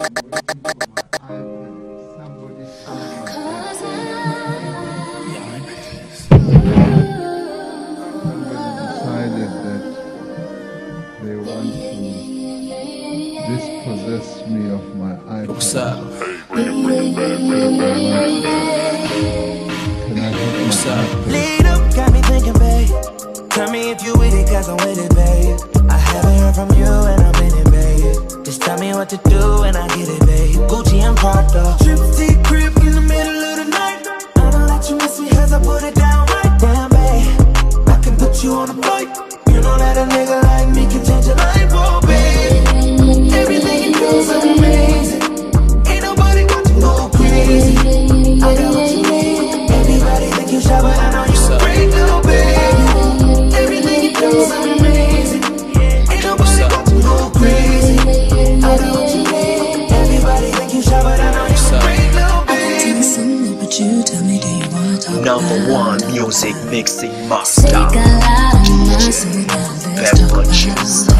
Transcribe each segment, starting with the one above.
Decided that they want to dispossess me of my iPad. What's up? What's up? Lead up, got me thinking, babe. Tell me if you with it, cause I'm with it, babe. I haven't heard from you and I'm in it, babe. Just tell me what to do and I get it, babe. Gucci and Prada. Trip crib in the middle of the night. I know that you miss me cause I put it down right. Damn, babe, I can put you on a flight. You know that a nigga like me can change your life, oh, babe. Everything you do is amazing. Ain't nobody got to go crazy. I got what you need. Everybody think you shy, but I know you a great little baby. Everything you do is amazing. Ain't nobody got to go crazy. I got what you need. Everybody think you shy, but I know you a great little baby. But you tell me, do you want to talk #1 music mixing master. Take a lot of my beverages.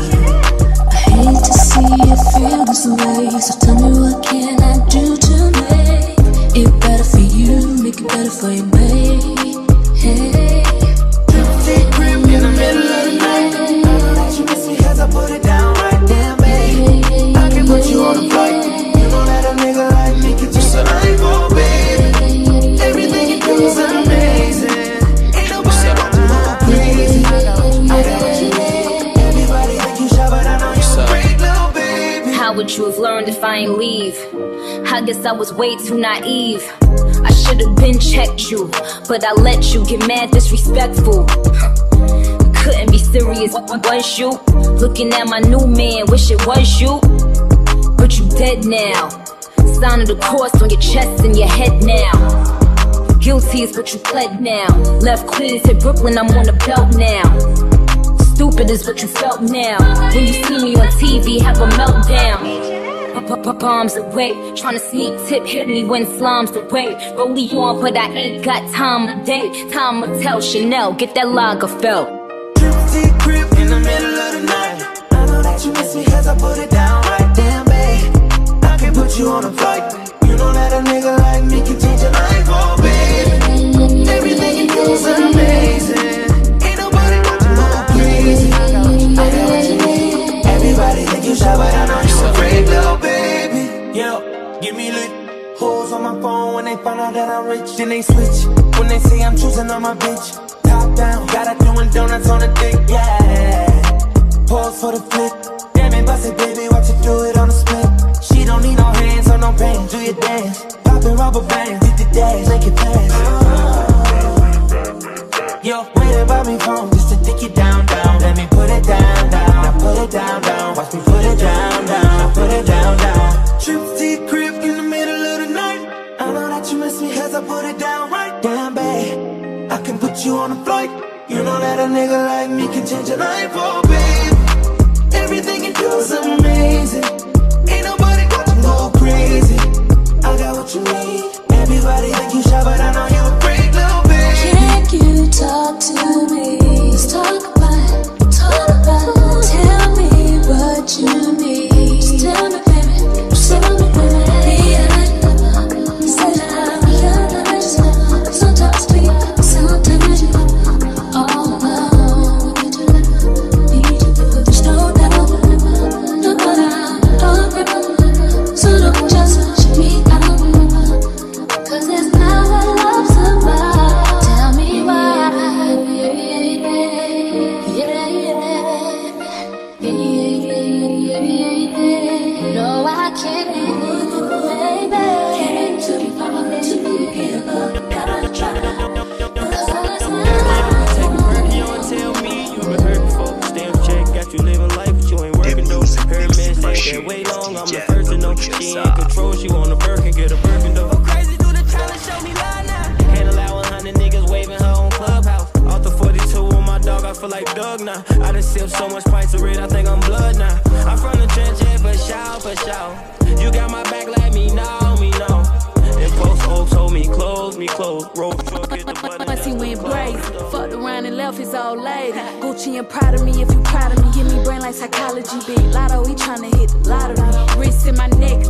I hate to see you feel this way, so tell me what can I do to make it better for you, make it better for you, babe. Hey. Take crib in the middle of the night. I know that you miss me cause I put it down right. Damn, babe, I can put you on a flight. You know that a nigga like me can change your life, oh, baby. Everything you do is amazing. Ain't nobody got to go crazy. I got what you need. Everybody think you shy, but I know you a great little baby. How would you have learned if I ain't leave? I guess I was way too naive. I should've been checked you, but I let you get mad disrespectful. Couldn't be serious, was you? Looking at my new man, wish it was you. But you dead now. Sign of the cross on your chest and your head now. Guilty is what you pled now. Left Queens, hit Brooklyn, I'm on the belt now. Stupid is what you felt now. When you see me on TV, have a meltdown. Bombs away, tryna sneak tip, hit me when slums away. Rollie on, but I ain't got time of day. Time will tell. Chanel, get that Lagerfeld. Trip crib in the middle of the night. I know that you miss me cause I put it down right. Damn, babe, I can put you on a flight. You know that a nigga like me can change your life, oh, baby. Everything you do is amazing. Ain't nobody got to go crazy. I got what you need. Everybody think you shy, but I know you a great little baby. Yo, give me lit. Hoes on my phone when they find out that I'm rich. Then they switch when they say I'm choosing on my bitch. Top down, got her doing donuts on the dick, yeah. Pause for the flick. Damn it, bust it, baby, watch you do it on the split. She don't need no hands or no pain, do your dance. Poppin' rubber bands, did the dash, make it pass. Yo, waiting by me phone just to dick you down, down. Let me put it down, down. Now put it down, down. Watch me put it down, down. Now put it down, down. Trip crib in the middle of the night. I know that you miss me cause I put it down right. Damn, babe, I can put you on a flight. You know that a nigga like me can change your life, oh, babe. Everything you do is amazing. Ain't nobody got to go crazy. I got what you need. Everybody think you shy, but I know you a great little baby. Can you talk to me? Let's talk about it, tell me what you need. Just tell me, baby, tell me, baby. Sometimes you all alone. Need you, but there's no doubt. No doubt. So don't just push me out. 'Cause it's not what love's about. Tell me why. No, I can't leave you, baby. Can't to be far to give up. Gotta try. Take a break, you don't tell me you been hurt before. Stamp check, got you living life, but you ain't working though. Her man said that way long, I'm the first to know. She in control, she want a Birkin, get a Birkin though. Go crazy, do the challenge, show me line now. Handle out 100 niggas waving her on Clubhouse. Off the 42 on my dog, I feel like Doug now. I done sipped so much pints of red, I think I'm blood now. I'm from the trench, yeah, for sure, for sure. You got my back, let me know, me know. And post oaks hold me close. Roll truck, hit the button. Once he went brave, fucked around and left his old lady. Gucci and proud of me if you proud of me. Give me brain like psychology, big lotto, he tryna hit the lottery. Wrist in my neck,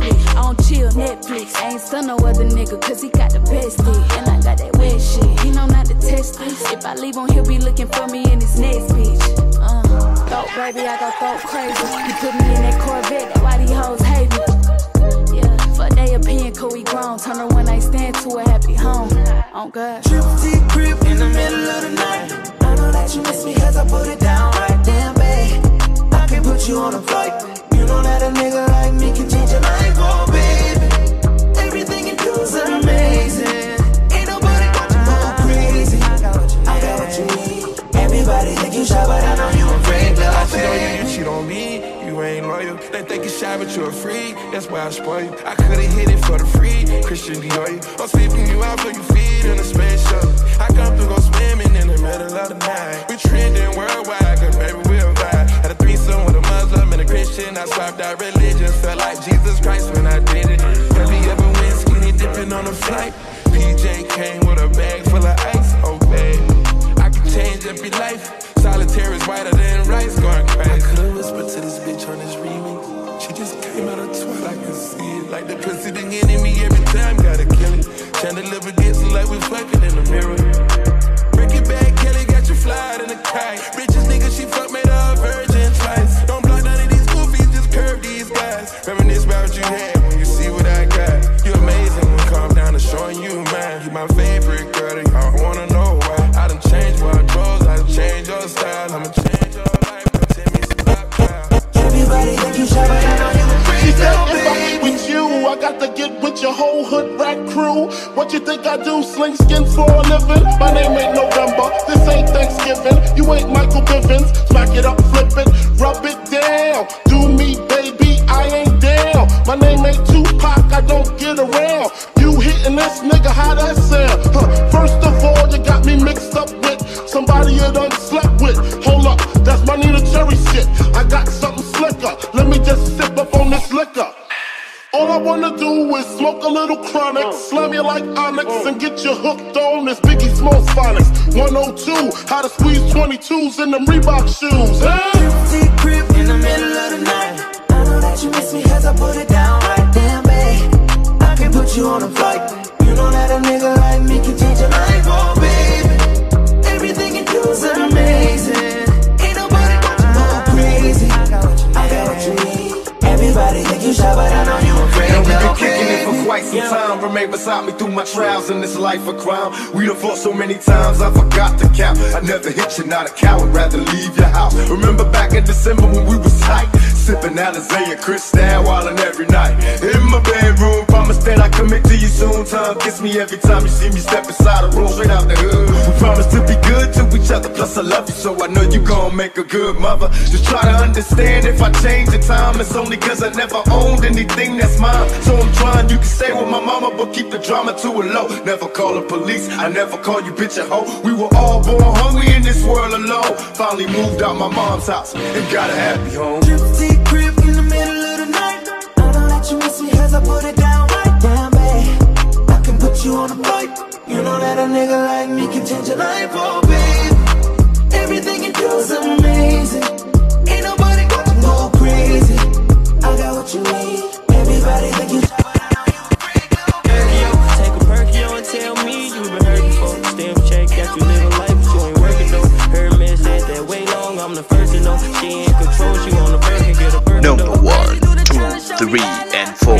on chill, Netflix. I ain't stun no other nigga, cause he got the best dick. And I got that wet shit, he know not to test this. If I leave on, he'll be looking for me in his next bitch. Thought, baby, I got thought crazy. You put me in that Corvette, that's why these hoes hate me. Yeah, fuck they opinion, cool, we grown. Turn her one night stand to a happy home. Oh God. Trip to your crib in the middle of the night. I know that you miss me cause I put it down right. Damn, babe, I can put you on a flight. You know that a nigga like me can change your life, oh baby. Everything you do is amazing. Ain't nobody got you go crazy. I got what you need. Everybody think you shy, but I know you afraid, little baby. Cheat on me, you ain't loyal. They think you shy, but you're free. That's why I spoil you. I could've hit it for the free. Christian Dior, I'm sweeping you out for your feet in a space shuttle. I come through, go swimming in the middle of the night. We trending worldwide, cause baby we'll vibe. Had a threesome with a Muslim and a Christian. I swapped out religion, felt like Jesus Christ when I did it. Have you ever went skinny dipping on a flight? PJ came with a bag full of ice, oh babe. I can change up your life. Solitaire is whiter than rice, going crazy. I could've whispered to this bitch on this remix. She just came out of twat, I can see it. Like the pussy the enemy every time, gotta kill it. Chandelier gets like we fucking in the mirror. Break it back, Kelly got you flying in the kite. Richest nigga she fuck made her a virgin twice. Don't block none of these goofies, just curve these guys. Reminisce about what you had when you see what I got. You amazing when calm down to showing you mine. You my favorite girl, and I wanna know why. I done changed wardrobes, I done changed your style. I'ma change your life, but tell me stop now. Everybody think you shy, but I know you afraid. She said if I get with you, I got to get with your whole hood rat crew. What you think I do? Sling skins for a living? My name ain't November, this ain't Thanksgiving. You ain't Michael Bivins. Smack it up, flip it, rub it down. Do me, baby, I ain't down. My name ain't Tupac, I don't get around. You hitting this nigga, how that sound? First of all, you got me mixed up with somebody you done slept with. Hold up, that's my Nina Cherry shit. I got something slicker, let me just sip up on this liquor. All I wanna do is smoke a little chronic, slam you like Onyx, and get you hooked on this Biggie Smalls phonics. 102, how to squeeze 22s in them Reebok shoes. Trip to your crib in the middle of the night. I know that you miss me cause I put it down right. Damn, babe, I can put you on a flight. You know that a nigga like me can change your life, oh baby. Everything you do is amazing. Ain't nobody got you go crazy. I got what you need. Everybody think you shy, but I know you afraid. We've been kicking it for quite some time. Remain beside me through my trials in this life of crime. We done fought so many times, I forgot to count. I never hit you, not a coward, rather leave your house. Remember back in December when we was tight, sipping Alizé and Cristal wildin' every night. In my bedroom, promise that I commit to you soon. Time kiss me every time you see me step inside the room, straight out the hood. We promise to be good to each other, plus I love you, so I know you gon' make a good mother. Just try to understand if I change the time, it's only cause I never owned anything that's mine. So I'm trying, you can stay with my mama, but keep the drama to a low. Never call the police, I never call you bitch a hoe. We were all born hungry in this world alone. Finally moved out my mom's house and got a happy home. Trip to your crib in the middle of the night. I know that you miss me cause I put it down right. Damn, babe, I can put you on a flight. You know that a nigga like me can change your life, oh babe. Everything you do is amazing. Ain't nobody got to go crazy. I got what you need. Everybody think you shy, but I know you afraid, little baby. Take a Perkio and tell me you been hurt before. Stamp check, got you living life, but you ain't working though. Her man said that way long, I'm the first to know. She in control, she on the Birkin, get a Birkin. Number 1, 2, 3, and 4.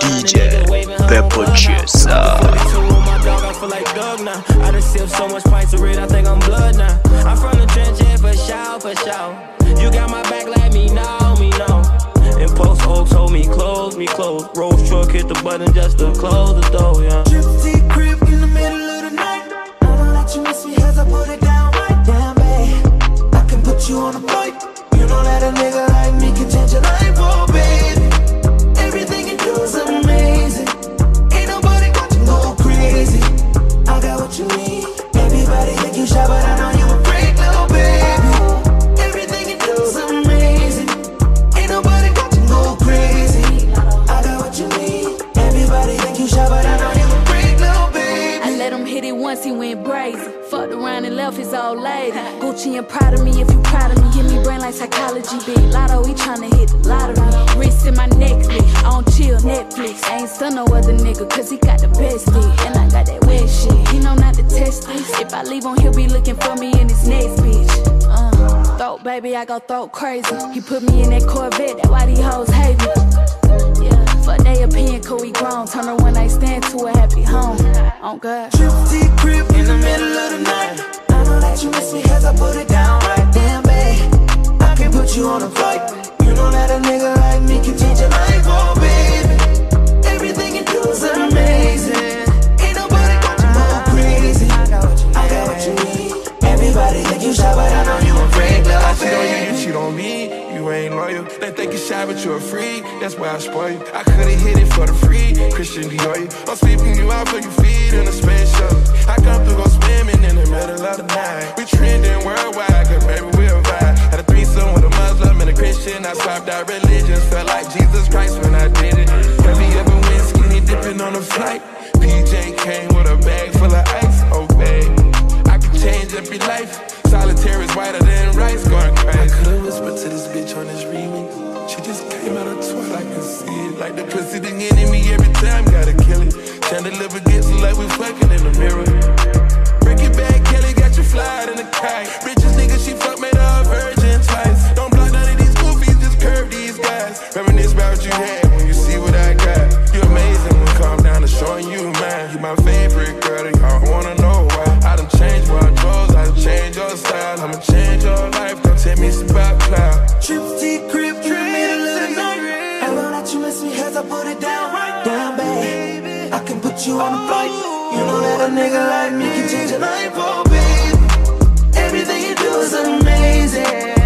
DJ The Producer. I feel like Doug now. I done sipped so much pints of red, I think I'm blood now. I'm from the trench, yeah, for sure, for sure. You got my back, let me know, me know. And Post Oak told me close. Rose truck hit the button just to close the door, yeah. Trip to your crib in the middle of the night. I know that you miss me cause I put it down right. Damn, babe, I can put you on a flight. You know that a nigga like me can change your life, oh baby. Everything you do is amazing. Ain't nobody got to go crazy. I got what you need. Everybody think you shy, but I know you afraid, little baby. Everything you do is amazing. Ain't nobody got to go crazy. I got what you need. Everybody think you shy, but I know you afraid, little baby. I let him hit it once, he went brazen. Fucked around and left his old lady. Gucci and proud of me if you proud of me. Give me brain like psychology, big lotto, he tryna hit the lottery. Wrist in my necklace, on chill, Netflix. I I ain't still no other nigga, cause he got the bestie. And I got that wet shit, he know not to test this. If I leave him, he'll be looking for me in his next bitch. Throat, baby, I go throat crazy. He put me in that Corvette, that's why these hoes hate me. Yeah, fuck they opinion, cause we grown. Turn a one night stand to a happy home. Oh God. Trip to crib in the middle of the night. I know that you miss me cause I put it down right. Damn, babe, I can put you on a flight. You know that a nigga like me can change your life, oh baby. Everything you do is amazing. Ain't nobody got you more crazy. I got what you need. Everybody think you shy, but I know you afraid. I cheat on you, you cheat on me. You ain't loyal. They think you shy, but you're a freak. That's why I spoil you. I could've hit it for the free. Christian Dior. I'm sweeping you out for your feet in a space shuttle. I come through, go swimming in the middle of the night. We trending worldwide, cause baby we'll vibe. Had a threesome with a Muslim and a Christian. I swapped out religions. Felt like Jesus Christ when I did it. Have you ever went skinny dipping on a flight? PJ came with a bag full of ice. Oh babe, I can change up your life. Solitaire is whiter than rice, going crazy. I could've whispered to this bitch on this remix. She just came out of twat, I can see it. Like the pussy the enemy every time, gotta kill it. Chandelier gets like we fucking in the mirror. Break it back, Kelly got you flying in the kite. Richest nigga she fuck made her a virgin twice. Don't block none of these goofies, just curve these guys. Reminisce about what you had when you see what I got. You amazing when calm down to showing you mine. You my favorite girl, y'all wanna know why. I done changed wardrobes, I done changed your style. I'ma change your life, don't tell me it's about cloud. Trip to crib in the middle of the night. I know that you miss me cause I put it down right. Down, babe, I can put you on a flight. You know that a nigga like me can change your life, oh baby. Everything you do is amazing.